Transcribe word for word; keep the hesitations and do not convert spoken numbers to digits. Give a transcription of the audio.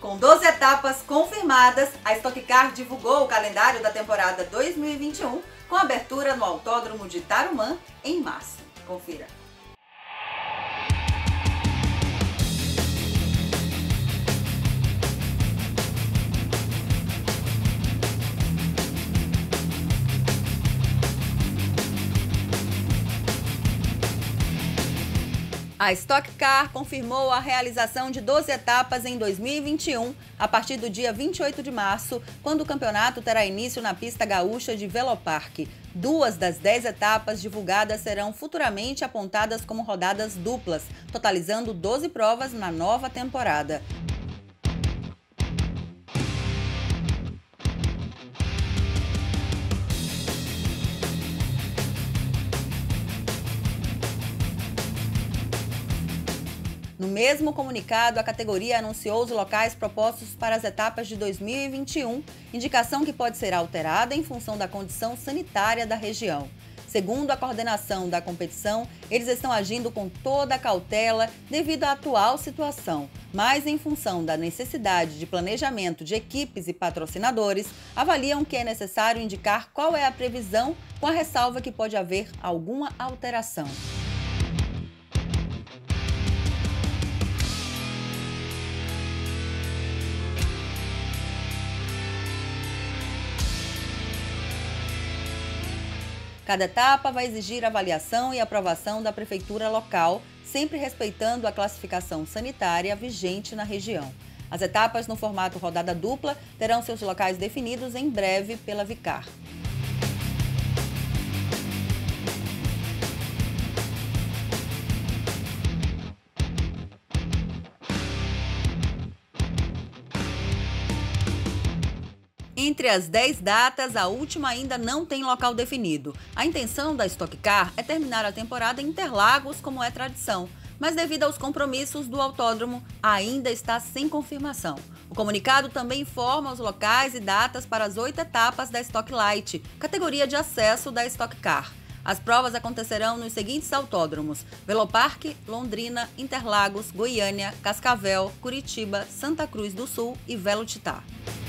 Com doze etapas confirmadas, a Stock Car divulgou o calendário da temporada dois mil e vinte e um, com abertura no Autódromo de Tarumã em março. Confira. A Stock Car confirmou a realização de doze etapas em dois mil e vinte e um, a partir do dia vinte e oito de março, quando o campeonato terá início na pista gaúcha de Velopark. Duas das dez etapas divulgadas serão futuramente apontadas como rodadas duplas, totalizando doze provas na nova temporada. No mesmo comunicado, a categoria anunciou os locais propostos para as etapas de dois mil e vinte e um, indicação que pode ser alterada em função da condição sanitária da região. Segundo a coordenação da competição, eles estão agindo com toda a cautela devido à atual situação, mas em função da necessidade de planejamento de equipes e patrocinadores, avaliam que é necessário indicar qual é a previsão, com a ressalva que pode haver alguma alteração. Cada etapa vai exigir avaliação e aprovação da prefeitura local, sempre respeitando a classificação sanitária vigente na região. As etapas no formato rodada dupla terão seus locais definidos em breve pela Vicar. Entre as dez datas, a última ainda não tem local definido. A intenção da Stock Car é terminar a temporada em Interlagos, como é tradição, mas devido aos compromissos do autódromo, ainda está sem confirmação. O comunicado também informa os locais e datas para as oito etapas da Stock Light, categoria de acesso da Stock Car. As provas acontecerão nos seguintes autódromos: Velopark, Londrina, Interlagos, Goiânia, Cascavel, Curitiba, Santa Cruz do Sul e Velocitar.